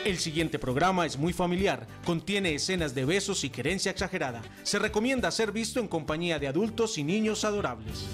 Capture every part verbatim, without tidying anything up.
El siguiente programa es muy familiar, contiene escenas de besos y querencia exagerada. Se recomienda ser visto en compañía de adultos y niños adorables.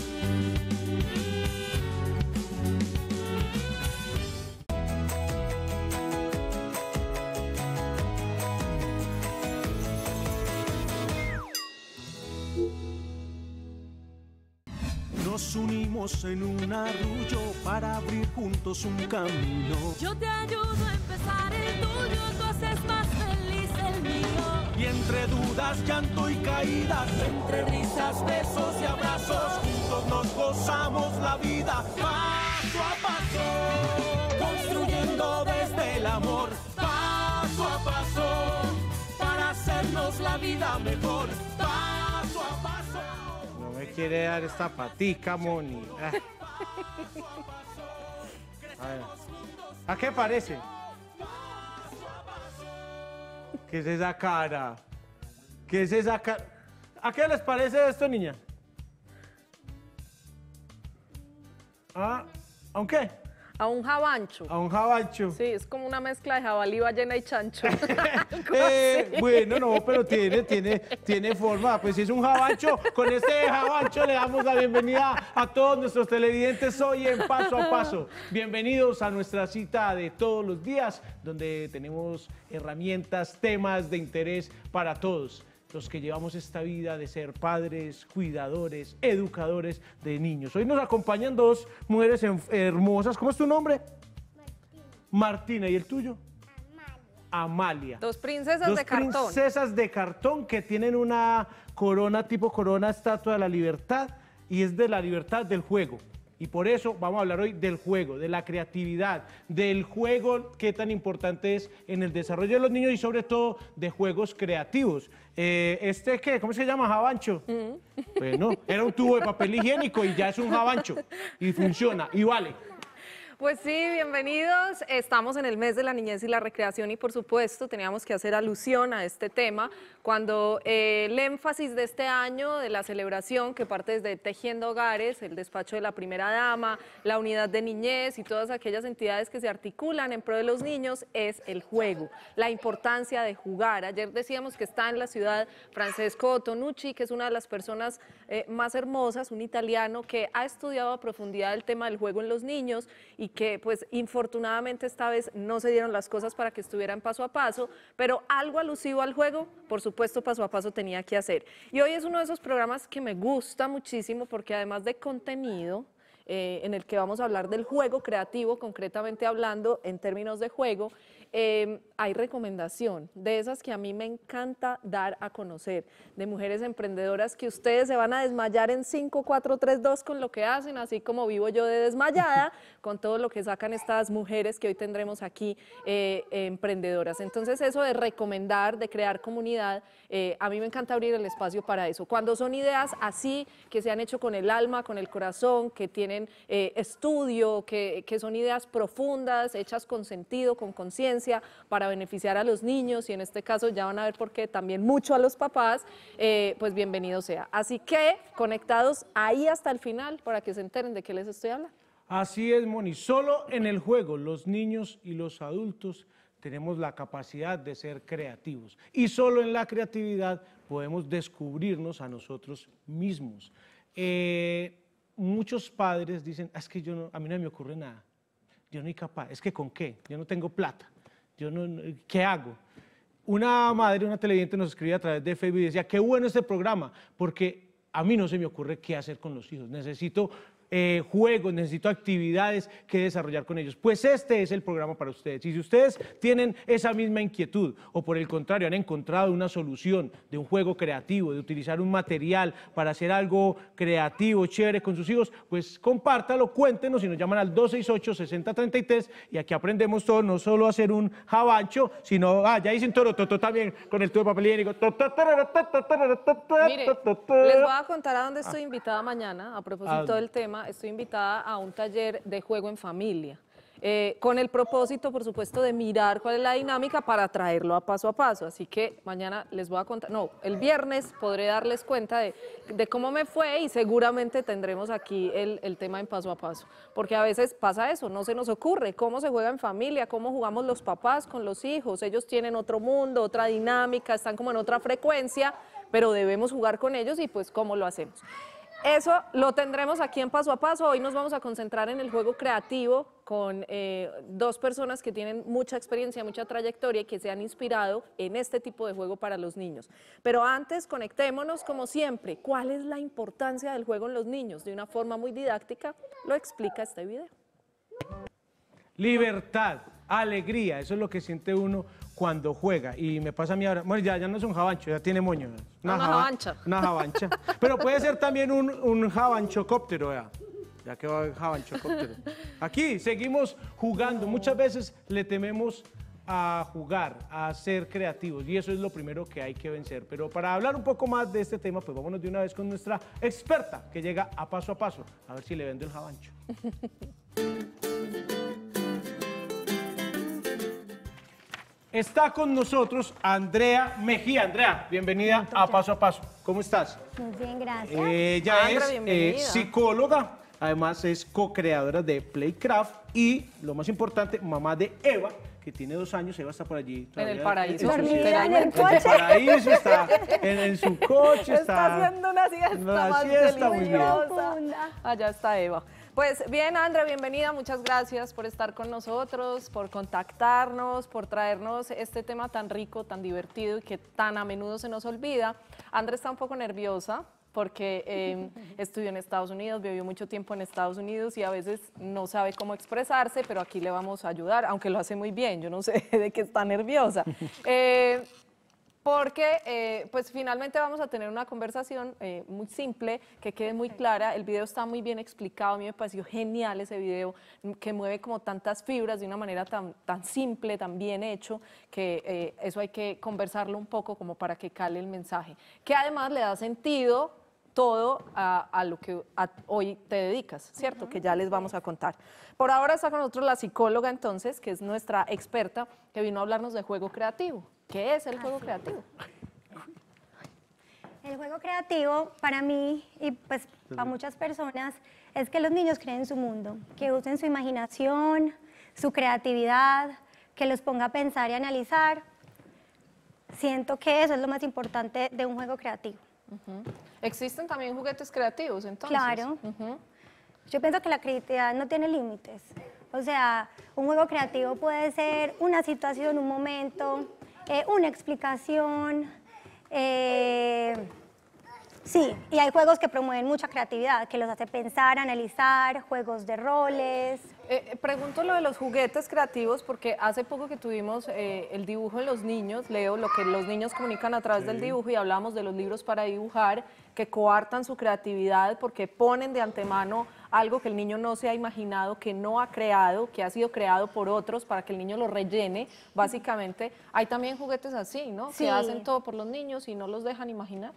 Nos unimos en un arrullo para abrir juntos un camino. Yo te ayudo a empezar el tuyo, tú haces más feliz el mío. Y entre dudas, llanto y caídas, entre risas, besos y abrazos, juntos nos gozamos la vida paso a paso, construyendo desde el amor, paso a paso, para hacernos la vida mejor, paso a paso. No me quiere dar esta patica, Moni. Ah. A ver. ¿A qué parece? ¿Qué es esa cara? ¿Qué es esa cara? ¿A qué les parece esto, niña? ¿Ah? ¿A un qué? A un jabancho. A un jabalcho. Sí, es como una mezcla de jabalí, ballena y chancho. Eh, bueno, no, pero tiene, tiene, tiene forma. Pues si es un jabancho, con este jabancho le damos la bienvenida a todos nuestros televidentes hoy en Paso a Paso. Bienvenidos a nuestra cita de todos los días, donde tenemos herramientas, temas de interés para todos los que llevamos esta vida de ser padres, cuidadores, educadores de niños. Hoy nos acompañan dos mujeres hermosas. ¿Cómo es tu nombre? Martina. Martina. ¿Y el tuyo? Amalia. Amalia. Dos princesas Dos de cartón. Dos princesas de cartón que tienen una corona tipo corona estatua de la libertad, y es de la libertad del juego. Y por eso vamos a hablar hoy del juego, de la creatividad, del juego, qué tan importante es en el desarrollo de los niños y sobre todo de juegos creativos. Eh, ¿Este qué? ¿Cómo se llama? ¿Jabancho? Mm. Bueno, era un tubo de papel higiénico y ya es un jabancho. Y funciona, y vale. Pues sí, bienvenidos. Estamos en el mes de la niñez y la recreación y por supuesto teníamos que hacer alusión a este tema cuando eh, el énfasis de este año de la celebración que parte desde Tejiendo Hogares, el despacho de la primera dama, la unidad de niñez y todas aquellas entidades que se articulan en pro de los niños es el juego, la importancia de jugar. Ayer decíamos que está en la ciudad Francesco Tonucci, que es una de las personas eh, más hermosas, un italiano que ha estudiado a profundidad el tema del juego en los niños y que pues infortunadamente esta vez no se dieron las cosas para que estuvieran paso a paso, pero algo alusivo al juego, por supuesto paso a paso tenía que hacer. Y hoy es uno de esos programas que me gusta muchísimo porque además de contenido, eh, en el que vamos a hablar del juego creativo, concretamente hablando en términos de juego, eh, hay recomendación de esas que a mí me encanta dar a conocer, de mujeres emprendedoras que ustedes se van a desmayar en cinco, cuatro, tres, dos con lo que hacen, así como vivo yo de desmayada, con todo lo que sacan estas mujeres que hoy tendremos aquí eh, eh, emprendedoras. Entonces eso de recomendar, de crear comunidad, eh, a mí me encanta abrir el espacio para eso. Cuando son ideas así, que se han hecho con el alma, con el corazón, que tienen eh, estudio, que, que son ideas profundas, hechas con sentido, con conciencia, para beneficiar a los niños y en este caso ya van a ver por qué también mucho a los papás, eh, pues bienvenido sea. Así que conectados ahí hasta el final para que se enteren de qué les estoy hablando. Así es, Moni, solo en el juego los niños y los adultos tenemos la capacidad de ser creativos y solo en la creatividad podemos descubrirnos a nosotros mismos. Eh, muchos padres dicen, es que yo no, a mí no me ocurre nada, yo no soy capaz, es que ¿con qué? Yo no tengo plata. Yo no, ¿qué hago? Una madre, una televidente nos escribía a través de Facebook y decía, qué bueno este programa, porque a mí no se me ocurre qué hacer con los hijos, necesito eh, juegos, necesito actividades que desarrollar con ellos. Pues este es el programa para ustedes. Y si ustedes tienen esa misma inquietud o por el contrario han encontrado una solución de un juego creativo, de utilizar un material para hacer algo creativo, chévere con sus hijos, pues compártalo, cuéntenos y nos llaman al dos seis ocho, seis cero tres tres y aquí aprendemos todo, no solo a hacer un jabancho, sino, ah, ya dicen toro, toto también con el tubo de papel higiénico. Mire, les voy a contar a dónde estoy invitada mañana, a propósito del tema. Estoy invitada a un taller de juego en familia. eh, con el propósito, por supuesto, de mirar cuál es la dinámica para traerlo a paso a paso. Así que mañana les voy a contar, no, el viernes podré darles cuenta de, de cómo me fue y seguramente tendremos aquí el, el tema en paso a paso. Porque a veces pasa eso, no se nos ocurre cómo se juega en familia, cómo jugamos los papás con los hijos. Ellos tienen otro mundo, otra dinámica, están como en otra frecuencia, pero debemos jugar con ellos y pues cómo lo hacemos. Eso lo tendremos aquí en Paso a Paso. Hoy nos vamos a concentrar en el juego creativo con eh, dos personas que tienen mucha experiencia, mucha trayectoria y que se han inspirado en este tipo de juego para los niños. Pero antes, conectémonos como siempre. ¿Cuál es la importancia del juego en los niños? De una forma muy didáctica lo explica este video. Libertad, alegría, eso es lo que siente uno cuando juega. Y me pasa a mí ahora, bueno, ya, ya no es un jabancho, ya tiene moño. Una java- jabancha. Una jabancha. Pero puede ser también un, un jabanchocóptero, ya. Ya que va el jabanchocóptero. Aquí seguimos jugando. Muchas veces le tememos a jugar, a ser creativos, y eso es lo primero que hay que vencer. Pero para hablar un poco más de este tema, pues vámonos de una vez con nuestra experta que llega a Paso a Paso, a ver si le vendo el jabancho. Está con nosotros Andrea Mejía. Andrea, bienvenida a Paso a Paso. ¿Cómo estás? Muy bien, gracias. Ella Andrea, es eh, bienvenida. psicóloga, además es co-creadora de Playcraft y, lo más importante, mamá de Eva, que tiene dos años. Eva está por allí. En el todavía, paraíso, su- Dormida en el En el coche. paraíso, está en, en su coche, está, Está haciendo una siesta una más siesta, muy bien. deliciosa. Profunda. Allá está Eva. Pues bien, Andrea, bienvenida. Muchas gracias por estar con nosotros, por contactarnos, por traernos este tema tan rico, tan divertido y que tan a menudo se nos olvida. Andrea está un poco nerviosa porque eh, estudió en Estados Unidos, vivió mucho tiempo en Estados Unidos y a veces no sabe cómo expresarse, pero aquí le vamos a ayudar, aunque lo hace muy bien. Yo no sé de qué está nerviosa. Eh, Porque eh, pues finalmente vamos a tener una conversación eh, muy simple, que quede muy clara. El video está muy bien explicado, a mí me pareció genial ese video, que mueve como tantas fibras de una manera tan, tan simple, tan bien hecho, que eh, eso hay que conversarlo un poco como para que cale el mensaje, que además le da sentido todo a, a lo que a- hoy te dedicas, ¿cierto? Que ya les vamos a contar. Por ahora está con nosotros la psicóloga entonces, que es nuestra experta, que vino a hablarnos de juego creativo. ¿Qué es el juego creativo? El juego creativo para mí y pues para muchas personas es que los niños creen su mundo, que usen su imaginación, su creatividad, que los ponga a pensar y analizar. Siento que eso es lo más importante de un juego creativo. Existen también juguetes creativos, entonces. Claro. Ujú. Yo pienso que la creatividad no tiene límites. O sea, un juego creativo puede ser una situación, un momento, eh, una explicación. eh, sí, y hay juegos que promueven mucha creatividad, que los hace pensar, analizar, juegos de roles. Eh, pregunto lo de los juguetes creativos porque hace poco que tuvimos eh, el dibujo de los niños, leo lo que los niños comunican a través del dibujo y hablamos de los libros para dibujar que coartan su creatividad porque ponen de antemano algo que el niño no se ha imaginado, que no ha creado, que ha sido creado por otros para que el niño lo rellene, básicamente. Hay también juguetes así, ¿no? Sí. Que hacen todo por los niños y no los dejan imaginar.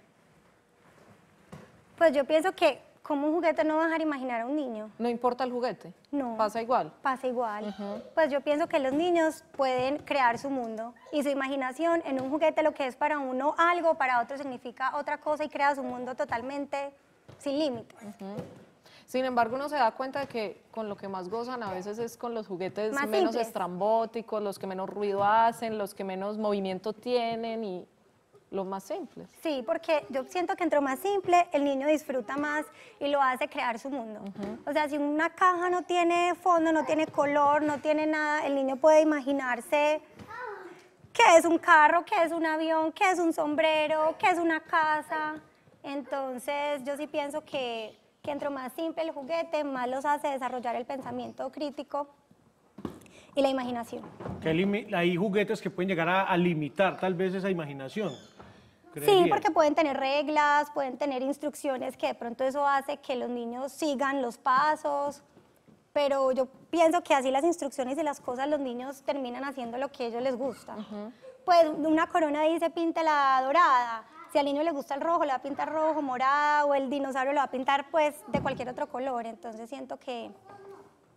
Pues yo pienso que como un juguete no va a dejar imaginar a un niño. No importa el juguete. No. Pasa igual. Pasa igual. Pues yo pienso que los niños pueden crear su mundo y su imaginación en un juguete, lo que es para uno algo, para otro significa otra cosa y crea su mundo totalmente sin límites. Sin embargo, uno se da cuenta de que con lo que más gozan a veces es con los juguetes Más menos simples. estrambóticos, los que menos ruido hacen, los que menos movimiento tienen y los más simples. Sí, porque yo siento que entre más simple, el niño disfruta más y lo hace crear su mundo. O sea, si una caja no tiene fondo, no tiene color, no tiene nada, el niño puede imaginarse qué es un carro, qué es un avión, qué es un sombrero, qué es una casa. Entonces, yo sí pienso que, que entre más simple el juguete, más los hace desarrollar el pensamiento crítico y la imaginación. Que limi- hay juguetes que pueden llegar a, a limitar tal vez esa imaginación. Sí, creería. porque pueden tener reglas, pueden tener instrucciones que de pronto eso hace que los niños sigan los pasos, pero yo pienso que así las instrucciones y las cosas los niños terminan haciendo lo que a ellos les gusta. Pues una corona dice píntela dorada, si al niño le gusta el rojo le va a pintar rojo, morada, o el dinosaurio le va a pintar pues de cualquier otro color, entonces siento que...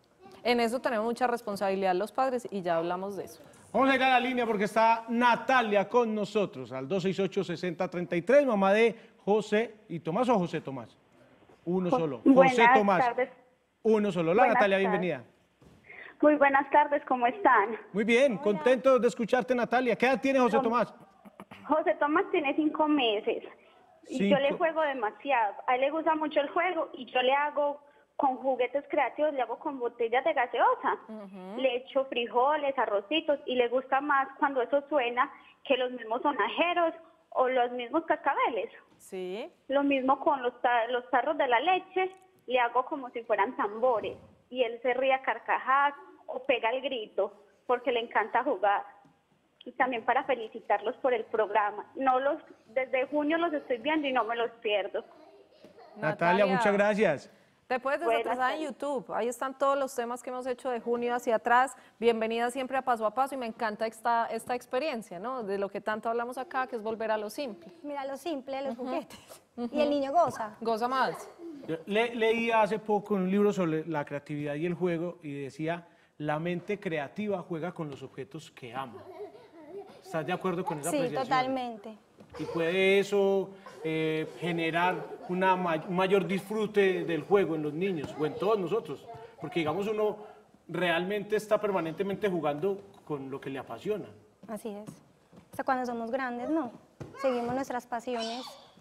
en eso tenemos mucha responsabilidad los padres y ya hablamos de eso. Vamos a ir a la línea porque está Natalia con nosotros al dos seis ocho, seis cero tres tres, mamá de José y Tomás o José Tomás. Uno solo. José Buenas Tomás. tardes. Uno solo. Hola Buenas Natalia, tardes. bienvenida. Muy buenas tardes, ¿cómo están? Muy bien, contento de escucharte Natalia. ¿Qué edad tiene José Tomás? José Tomás tiene cinco meses y yo le Cinco. juego demasiado. A él le gusta mucho el juego y yo le hago con juguetes creativos, le hago con botellas de gaseosa. Le echo frijoles, arrocitos y le gusta más cuando eso suena que los mismos sonajeros o los mismos cascabeles. Sí. Lo mismo con los, ta- los tarros de la leche, le hago como si fueran tambores y él se ríe a carcajadas o pega el grito porque le encanta jugar. Y también para felicitarlos por el programa. No los, desde junio los estoy viendo y no me los pierdo. Natalia, muchas gracias. Te puedes Buenas desatrasar en tardes. YouTube, ahí están todos los temas que hemos hecho de junio hacia atrás. Bienvenida siempre a Paso a Paso y me encanta esta, esta experiencia, ¿no? De lo que tanto hablamos acá, que es volver a lo simple. Mira lo simple, los juguetes. Y el niño goza. Goza más. Yo le- leí hace poco un libro sobre la creatividad y el juego y decía, la mente creativa juega con los objetos que ama. ¿Estás de acuerdo con esa Sí, apreciación? totalmente. Y puede eso eh, generar una ma- un mayor disfrute del juego en los niños o en todos nosotros. Porque digamos uno realmente está permanentemente jugando con lo que le apasiona. Así es. Hasta cuando somos grandes, no. Seguimos nuestras pasiones.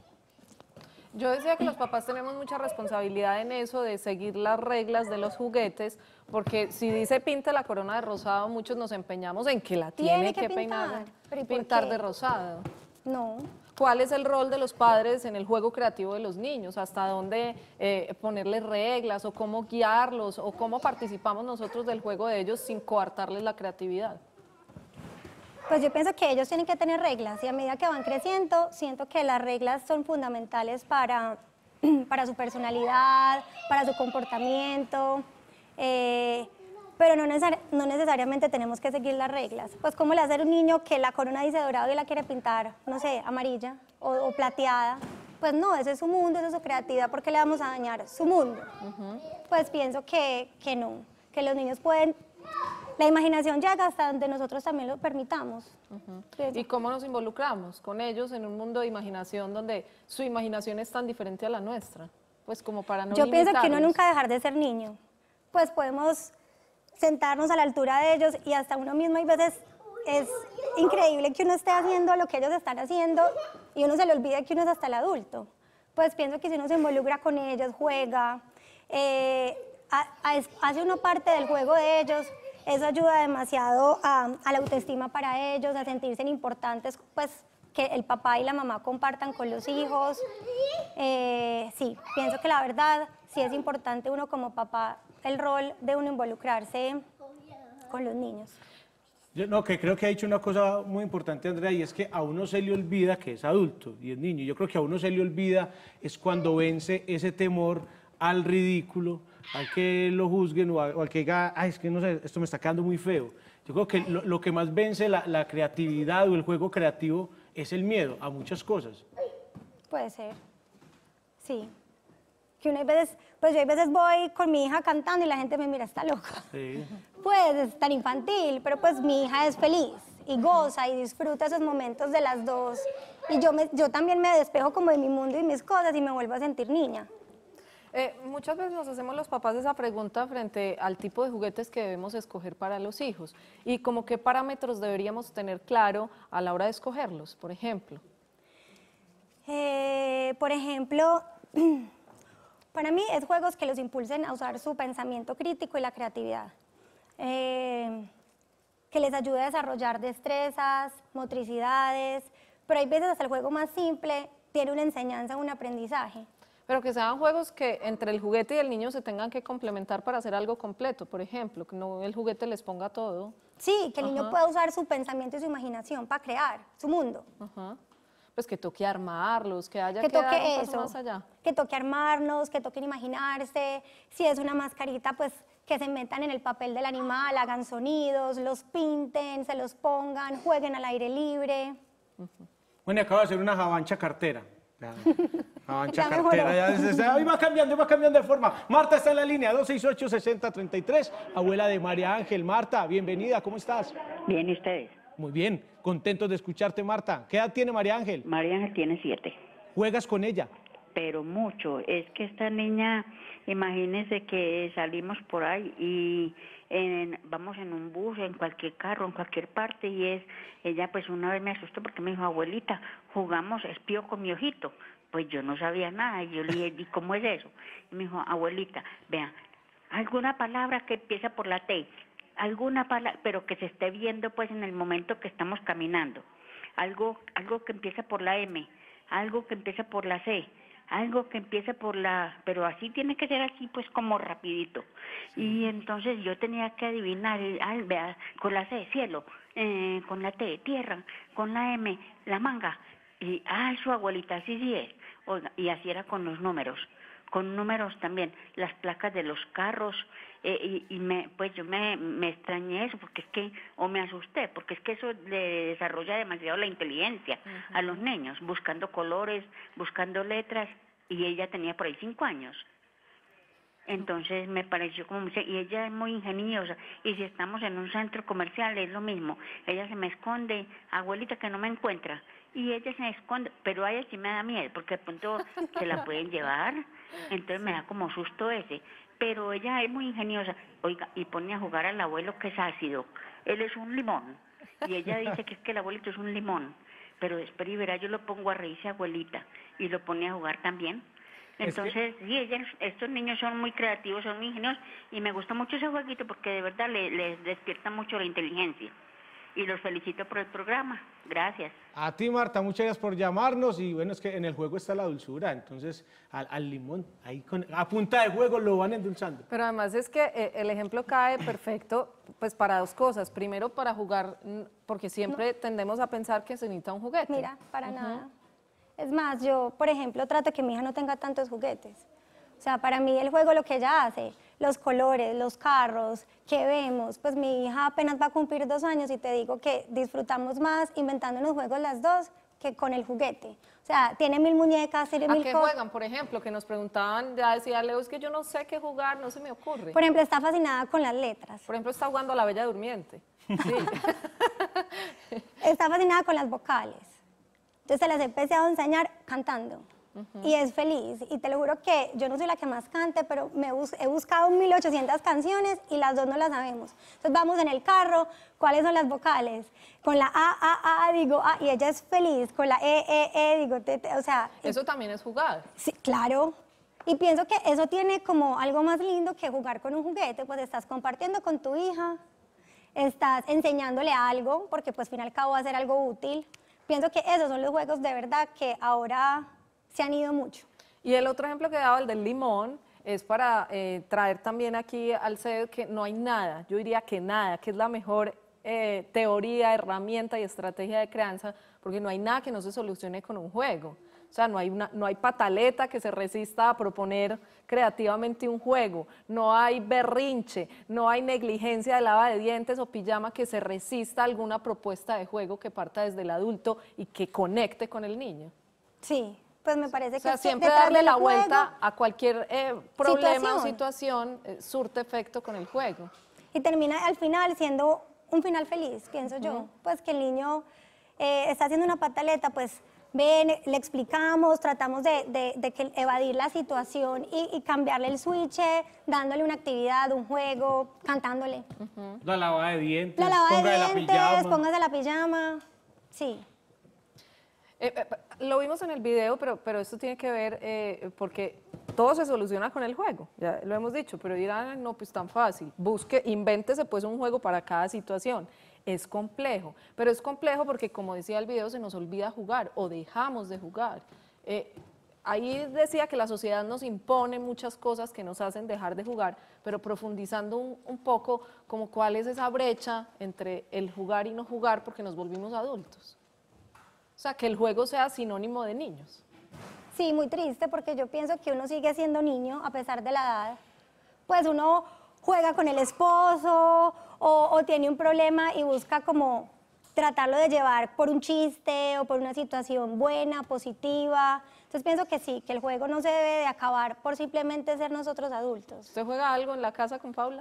Yo decía que los papás tenemos mucha responsabilidad en eso de seguir las reglas de los juguetes, porque si dice pinta la corona de rosado, muchos nos empeñamos en que la tiene, Tiene que peinar, pintar. ¿Pero y por pintar qué? de rosado. No. ¿Cuál es el rol de los padres en el juego creativo de los niños? ¿Hasta dónde eh, ponerles reglas o cómo guiarlos o cómo participamos nosotros del juego de ellos sin coartarles la creatividad? Pues yo pienso que ellos tienen que tener reglas y a medida que van creciendo, siento que las reglas son fundamentales para, para su personalidad, para su comportamiento, eh, pero no, necesar- no necesariamente tenemos que seguir las reglas. Pues como le hace a un niño que la corona dice dorado y la quiere pintar, no sé, amarilla o, o plateada, pues no, ese es su mundo, esa es su creatividad, ¿por qué le vamos a dañar su mundo? Pues pienso que, que no, que los niños pueden... La imaginación llega hasta donde nosotros también lo permitamos. Pienso. ¿Y cómo nos involucramos con ellos en un mundo de imaginación donde su imaginación es tan diferente a la nuestra? Pues como para no Yo pienso que uno limitarlos. nunca dejar de ser niño. Pues podemos sentarnos a la altura de ellos y hasta uno mismo hay veces es increíble que uno esté haciendo lo que ellos están haciendo y uno se le olvide que uno es hasta el adulto. Pues pienso que si uno se involucra con ellos, juega, eh, a- a- es- hace uno parte del juego de ellos, eso ayuda demasiado a, a la autoestima para ellos, a sentirse importantes, pues que el papá y la mamá compartan con los hijos. Eh, sí, pienso que la verdad sí es importante uno como papá, el rol de uno involucrarse con los niños. Yo no, que creo que ha dicho una cosa muy importante, Andrea, y es que a uno se le olvida que es adulto y es niño. Yo creo que a uno se le olvida es cuando vence ese temor al ridículo, al que lo juzguen o, a- o al que diga, ay, es que no sé, esto me está quedando muy feo. Yo creo que lo, lo que más vence la, la creatividad o el juego creativo es el miedo a muchas cosas. Puede ser, sí. Que uno hay veces, pues yo hay veces voy con mi hija cantando y la gente me mira, está loca. Sí. Pues es tan infantil, pero pues mi hija es feliz y goza y disfruta esos momentos de las dos. Y yo, me, yo también me despejo como de mi mundo y mis cosas y me vuelvo a sentir niña. Eh, muchas veces nos hacemos los papás esa pregunta frente al tipo de juguetes que debemos escoger para los hijos y como qué parámetros deberíamos tener claro a la hora de escogerlos, por ejemplo. Eh, por ejemplo, para mí es juegos que los impulsen a usar su pensamiento crítico y la creatividad. Eh, que les ayude a desarrollar destrezas, motricidades, pero hay veces hasta el juego más simple tiene una enseñanza, un aprendizaje. Pero que sean juegos que entre el juguete y el niño se tengan que complementar para hacer algo completo, por ejemplo, que no el juguete les ponga todo. Sí, que el niño Ajá. pueda usar su pensamiento y su imaginación para crear su mundo. Ajá. Pues que toque armarlos, que haya Que que, dar toque un paso eso, más allá. que toque armarnos, que toquen imaginarse. Si es una mascarita, pues que se metan en el papel del animal, hagan sonidos, los pinten, se los pongan, jueguen al aire libre. Bueno, y acabo de hacer una jabancha cartera. Ya. Ancha Ya cartera, mejoró. ya se- se- va cambiando, va cambiando de forma. Marta está en la línea, dos seis ocho, seis cero tres tres, abuela de María Ángel. Marta, bienvenida, ¿cómo estás? Bien, ¿y ustedes? Muy bien, contentos de escucharte, Marta. ¿Qué edad tiene María Ángel? María Ángel tiene siete, ¿Juegas con ella? pero mucho. Es que esta niña, imagínense que salimos por ahí y en- vamos en un bus, en cualquier carro, en cualquier parte, y es, ella pues una vez me asustó porque me dijo, abuelita, jugamos espío con mi ojito. Pues yo no sabía nada, y yo le dije, ¿y cómo es eso? Y me dijo, abuelita, vea, alguna palabra que empieza por la T, alguna palabra, pero que se esté viendo pues en el momento que estamos caminando, algo, algo que empieza por la M, algo que empieza por la C, algo que empiece por la, pero así tiene que ser así pues como rapidito. Y entonces yo tenía que adivinar, y, ay, vea, con la C, cielo, eh, con la T, tierra, con la M, la manga, y ay, su abuelita, así sí es. Oiga, y así era con los números, con números también, las placas de los carros, eh, y, y me, pues yo me, me extrañé eso, porque es que, o me asusté, porque es que eso le desarrolla demasiado la inteligencia a los niños, buscando colores, buscando letras, y ella tenía por ahí cinco años. Entonces me pareció como, muy- y ella es muy ingeniosa, y si estamos en un centro comercial es lo mismo, ella se me esconde, abuelita que no me encuentra, y ella se esconde, pero a ella sí me da miedo, porque de pronto se la pueden llevar, entonces me da como susto ese, pero ella es muy ingeniosa, oiga, y pone a jugar al abuelo que es ácido, él es un limón, y ella dice que es que el abuelito es un limón, pero espera y verá, yo lo pongo a reírse abuelita, y lo pone a jugar también. Entonces, sí, ella- estos niños son muy creativos, son muy ingeniosos, y me gusta mucho ese jueguito porque de verdad le- les despierta mucho la inteligencia. Y los felicito por el programa. Gracias. A ti, Marta, muchas gracias por llamarnos. Y bueno, es que en el juego está la dulzura, entonces al, al limón, ahí con, a punta de juego lo van endulzando. Pero además es que eh, el ejemplo cae perfecto pues para dos cosas. Primero, para jugar, mm, porque siempre tendemos a pensar que se necesita un juguete. Mira, para nada. Es más, yo, por ejemplo, trato que mi hija no tenga tantos juguetes. O sea, para mí el juego, lo que ella hace, los colores, los carros que vemos, pues mi hija apenas va a cumplir dos años y te digo que disfrutamos más inventándonos juegos las dos que con el juguete. O sea, tiene mil muñecas, tiene ¿A mil qué cosas. juegan, por ejemplo? Que nos preguntaban, ya decía Leo, es que yo no sé qué jugar, no se me ocurre. Por ejemplo, está fascinada con las letras. Por ejemplo, está jugando a la Bella Durmiente. Sí. Está fascinada con las vocales. Entonces se las he empezado a enseñar cantando. Y es feliz. Y te lo juro que yo no soy la que más cante, pero me bus he buscado mil ochocientas canciones y las dos no las sabemos. Entonces vamos en el carro, ¿cuáles son las vocales? Con la A, A, A, digo A, y ella es feliz. Con la E, E, E, digo T, T, o sea... Eso también es jugar. Sí, claro. Y pienso que eso tiene como algo más lindo que jugar con un juguete, pues estás compartiendo con tu hija, estás enseñándole algo, porque pues al fin y al cabo va a ser algo útil. Pienso que esos son los juegos de verdad que ahora se han ido mucho. Y el otro ejemplo que daba, el del limón, es para eh, traer también aquí al C E D que no hay nada, yo diría que nada, que es la mejor eh, teoría, herramienta y estrategia de crianza, porque no hay nada que no se solucione con un juego. O sea, no hay, una, no hay pataleta que se resista a proponer creativamente un juego, no hay berrinche, no hay negligencia de lava de dientes o pijama que se resista a alguna propuesta de juego que parta desde el adulto y que conecte con el niño. Sí, pues me parece O sea, que siempre detrás darle del la juego- vuelta a cualquier eh, problema o Situación. situación eh, surte efecto con el juego. Y termina al final siendo un final feliz, pienso yo. Pues que el niño eh, está haciendo una pataleta, pues ven, le explicamos, tratamos de, de- de que evadir la situación y, y cambiarle el switch, eh, dándole una actividad, un juego, cantándole. La lavada de dientes, La lavada ponga de la dientes, pijama. póngase la pijama. Sí. Eh, eh, lo vimos en el video, pero, pero esto tiene que ver eh, porque todo se soluciona con el juego, ya lo hemos dicho, pero dirán, no, pues tan fácil, busque, invéntese pues un juego para cada situación. Es complejo, pero es complejo porque, como decía el video, se nos olvida jugar o dejamos de jugar. Eh, ahí decía que la sociedad nos impone muchas cosas que nos hacen dejar de jugar, pero profundizando un, un poco como cuál es esa brecha entre el jugar y no jugar porque nos volvimos adultos. O sea, que el juego sea sinónimo de niños. Sí, muy triste porque yo pienso que uno sigue siendo niño a pesar de la edad. Pues uno juega con el esposo o, o tiene un problema y busca como tratarlo de llevar por un chiste o por una situación buena, positiva. Entonces pienso que sí, que el juego no se debe de acabar por simplemente ser nosotros adultos. ¿Usted juega algo en la casa con Paula?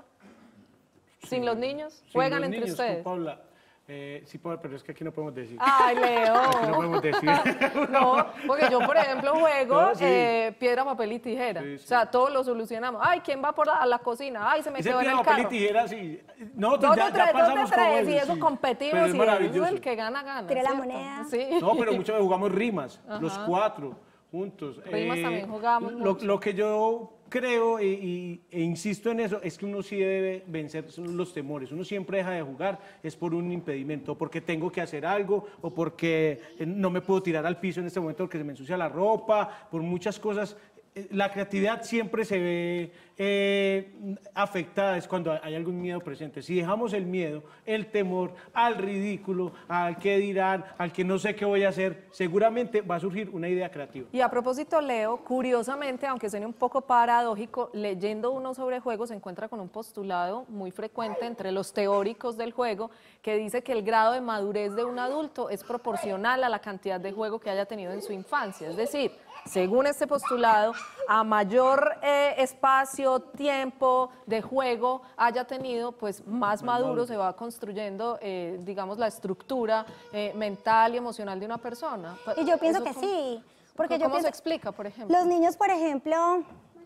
¿Sin Sí, los niños? sin ¿Juegan los entre niños, con ustedes? Paula. Eh, sí, Paula, pero es que aquí no podemos decir. Ay, Leo. Aquí no podemos decir. No, porque yo, por ejemplo, juego No, sí. eh, piedra, papel y tijera. Sí, sí. O sea, todos lo solucionamos. Ay, ¿quién va por la, a la cocina? Ay, se me Ese quedó en piedra, el papel y carro. tijera, sí. Nosotros Dos ya, de ya tres, dos de pasamos con tres, y eso sí. competimos, Pero es y maravilloso. el que gana, gana. Tire la ¿cierto? moneda. Sí. No, pero muchas veces jugamos rimas, Ajá. los cuatro juntos. Rimas también jugamos lo, mucho. lo que yo creo y, y- e insisto en eso es que uno sí debe vencer los temores. Uno siempre deja de jugar es por un impedimento, porque tengo que hacer algo o porque eh, no me puedo tirar al piso en este momento porque se me ensucia la ropa, por muchas cosas. Eh, La creatividad siempre se ve eh, afectada es cuando hay algún miedo presente. Si dejamos el miedo, el temor al ridículo, al qué dirán, al que no sé qué voy a hacer, seguramente va a surgir una idea creativa. Y a propósito, Leo, curiosamente, aunque suene un poco paradójico, leyendo uno sobre juegos se encuentra con un postulado muy frecuente entre los teóricos del juego que dice que el grado de madurez de un adulto es proporcional a la cantidad de juego que haya tenido en su infancia. Es decir, según este postulado, a mayor eh, espacio, tiempo de juego haya tenido, pues más maduro se va construyendo, eh, digamos, la estructura eh, mental y emocional de una persona. Y yo pienso Eso que cómo- sí, porque yo ¿Cómo pienso, se explica, por ejemplo? los niños, por ejemplo,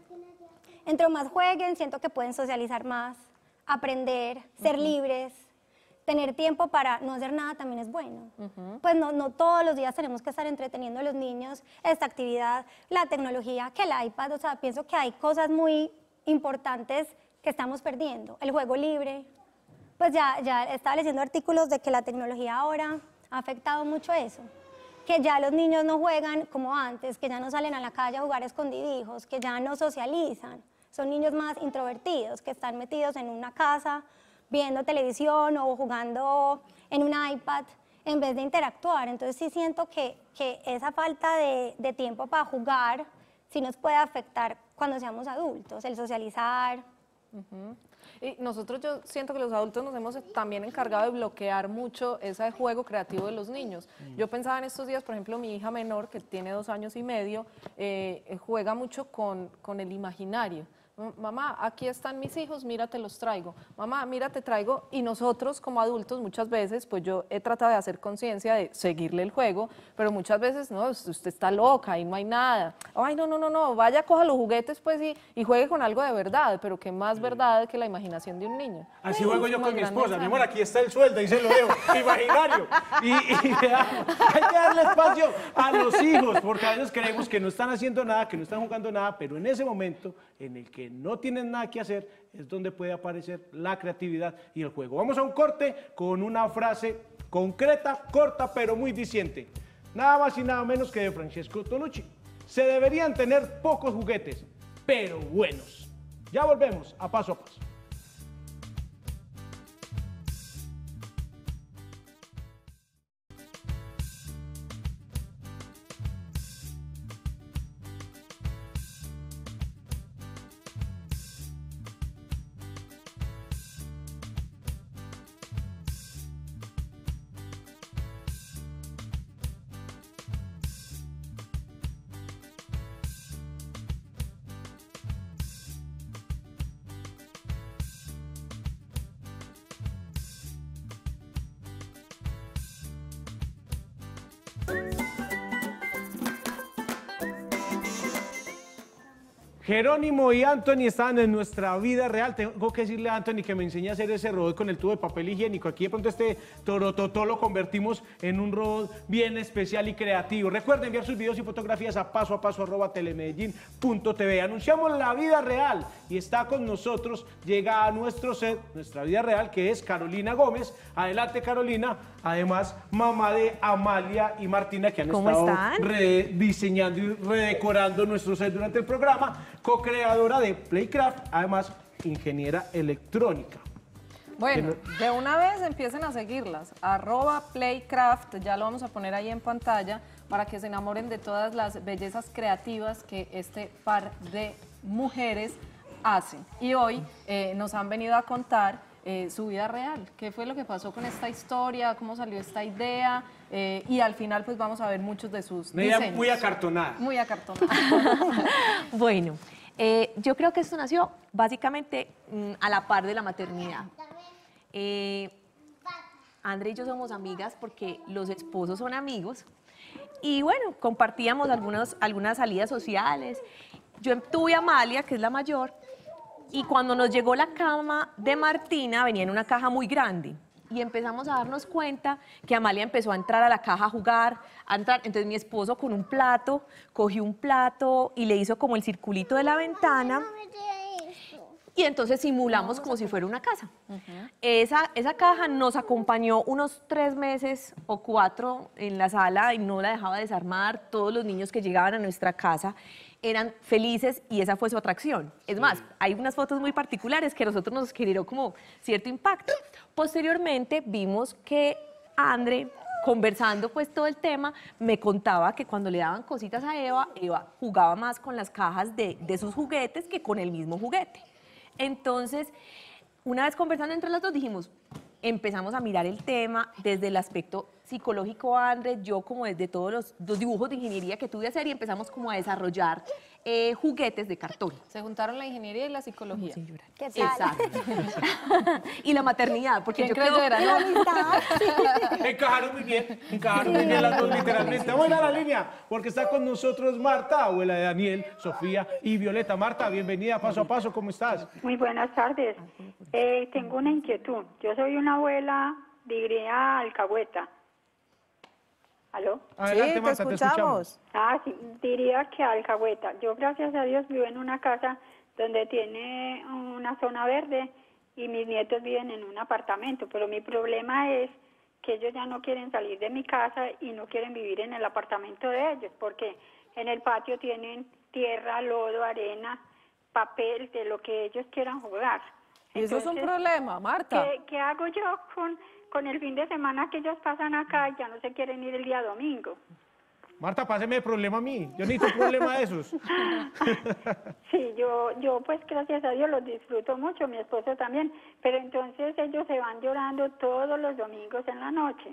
entre más jueguen, siento que pueden socializar más, aprender, ser libres, tener tiempo para no hacer nada también es bueno. Pues no, no todos los días tenemos que estar entreteniendo a los niños, esta actividad, la tecnología, que el iPad, o sea, pienso que hay cosas muy importantes que estamos perdiendo. El juego libre, pues ya, ya estaba leyendo artículos de que la tecnología ahora ha afectado mucho eso. Que ya los niños no juegan como antes, que ya no salen a la calle a jugar escondidijos, que ya no socializan. Son niños más introvertidos, que están metidos en una casa viendo televisión o jugando en un iPad en vez de interactuar. Entonces sí siento que, que esa falta de, de tiempo para jugar sí nos puede afectar cuando seamos adultos, el socializar. Y nosotros, yo siento que los adultos nos hemos también encargado de bloquear mucho ese juego creativo de los niños. Yo pensaba en estos días, por ejemplo, mi hija menor, que tiene dos años y medio, eh, juega mucho con, con el imaginario. Mamá, aquí están mis hijos, mira, te los traigo. Mamá, mira, te traigo. Y nosotros como adultos muchas veces, pues yo he tratado de hacer conciencia de seguirle el juego, pero muchas veces, no, usted está loca y no hay nada. Ay, no, no, no, no, vaya, coja los juguetes pues y, y juegue con algo de verdad, pero que más verdad que la imaginación de un niño. Así Ay, juego es yo como con el mi gran esposa. Mi mensaje. amor, aquí está el sueldo, y se lo veo, imaginario. Y, y hay que darle espacio a los hijos, porque a veces creemos que no están haciendo nada, que no están jugando nada, pero en ese momento en el que no tienen nada que hacer es donde puede aparecer la creatividad y el juego. Vamos a un corte con una frase concreta, corta, pero muy diciente. Nada más y nada menos que de Francesco Tonucci. Se deberían tener pocos juguetes, pero buenos. Ya volvemos a Paso a Paso. Jerónimo y Anthony estaban en nuestra vida real. Tengo que decirle a Anthony que me enseñe a hacer ese robot con el tubo de papel higiénico. Aquí de pronto este torototó lo convertimos en un robot bien especial y creativo. Recuerden enviar sus videos y fotografías a paso a paso arroba telemedellín punto tv. Anunciamos la vida real y está con nosotros, llega a nuestro set, nuestra vida real, que es Carolina Gómez. Adelante, Carolina. Además, mamá de Amalia y Martina, que han ¿Cómo estado están? rediseñando y redecorando nuestro set durante el programa, co-creadora de Playcraft, además ingeniera electrónica. Bueno, de una vez empiecen a seguirlas, arroba Playcraft, ya lo vamos a poner ahí en pantalla para que se enamoren de todas las bellezas creativas que este par de mujeres hacen. Y hoy eh, nos han venido a contar eh, su vida real. ¿Qué fue lo que pasó con esta historia? ¿Cómo salió esta idea? Eh, y al final pues vamos a ver muchos de sus Una idea diseños. muy acartonada. Muy acartonada. Bueno, eh, yo creo que esto nació básicamente mm, a la par de la maternidad. Eh, André y yo somos amigas porque los esposos son amigos y bueno, compartíamos algunos, algunas salidas sociales. Yo tuve a Amalia, que es la mayor, y cuando nos llegó la cama de Martina venía en una caja muy grande. Y empezamos a darnos cuenta que Amalia empezó a entrar a la caja a jugar, a entrar. Entonces mi esposo con un plato, cogió un plato y le hizo como el circulito de la ventana. Y entonces simulamos como si fuera una casa. esa, esa caja nos acompañó unos tres meses o cuatro en la sala y no la dejaba desarmar. Todos los niños que llegaban a nuestra casa eran felices y esa fue su atracción. Es más, hay unas fotos muy particulares que a nosotros nos generó como cierto impacto. Posteriormente vimos que André, conversando pues todo el tema, me contaba que cuando le daban cositas a Eva, Eva jugaba más con las cajas de, de sus juguetes que con el mismo juguete. Entonces, una vez conversando entre las dos dijimos, empezamos a mirar el tema desde el aspecto psicológico, André, yo como desde todos los, los dibujos de ingeniería que tuve a hacer y empezamos como a desarrollar eh, juguetes de cartón. Se juntaron la ingeniería y la psicología. ¿Qué tal? Exacto. Y la maternidad, porque ¿Quién yo creyó creo era, Y no? la amistad. Encajaron muy bien, encajaron muy bien las dos literalmente. Vamos a ir a la línea, porque está con nosotros Marta, abuela de Daniel, Sofía y Violeta. Marta, bienvenida Paso a Paso, ¿cómo estás? Muy buenas tardes. Eh, tengo una inquietud. Yo soy una abuela, diría alcahueta. ¿Aló? Adelante, Sí, te Marta, te escuchamos. Ah, sí, diría que alcahueta. Yo, gracias a Dios, vivo en una casa donde tiene una zona verde y mis nietos viven en un apartamento, pero mi problema es que ellos ya no quieren salir de mi casa y no quieren vivir en el apartamento de ellos, porque en el patio tienen tierra, lodo, arena, papel, de lo que ellos quieran jugar. Y eso es un Entonces, problema, Marta. ¿Qué, qué hago yo con, con el fin de semana que ellos pasan acá y ya no se quieren ir el día domingo? Marta, páseme el problema a mí. Yo necesito un problema de esos. Sí, yo, yo pues gracias a Dios los disfruto mucho, mi esposo también, pero entonces ellos se van llorando todos los domingos en la noche.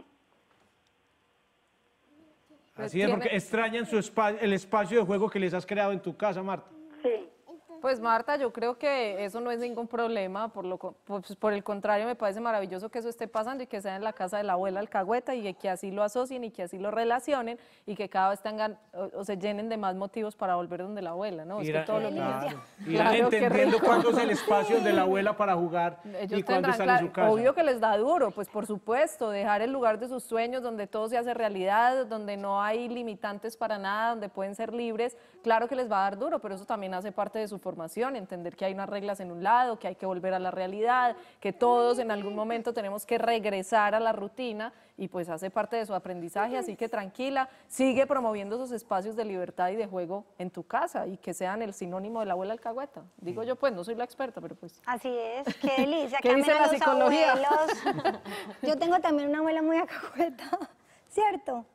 Así es, porque extrañan su espa- el espacio de juego que les has creado en tu casa, Marta. Sí. Pues Marta, yo creo que eso no es ningún problema, por, lo, co- pues, por el contrario me parece maravilloso que eso esté pasando y que sea en la casa de la abuela alcahueta y que así lo asocien y que así lo relacionen y que cada vez tengan o, o se llenen de más motivos para volver donde la abuela, ¿no? Es que Irán- todos los niños... claro, irán Claro, qué entendiendo rico. cuándo es el espacio de la abuela para jugar Ellos y cuándo tendrán, están claro, en su casa. obvio que les da duro, pues por supuesto, dejar el lugar de sus sueños donde todo se hace realidad, donde no hay limitantes para nada, donde pueden ser libres, claro que les va a dar duro, pero eso también hace parte de su formación, entender que hay unas reglas en un lado, que hay que volver a la realidad, que todos en algún momento tenemos que regresar a la rutina y pues hace parte de su aprendizaje, así que tranquila, sigue promoviendo esos espacios de libertad y de juego en tu casa y que sean el sinónimo de la abuela alcahueta. Digo yo, pues no soy la experta, pero pues... Así es, qué delicia. ¿Qué que dice amen a la los psicología? abuelos. Yo tengo también una abuela muy alcahueta, ¿cierto?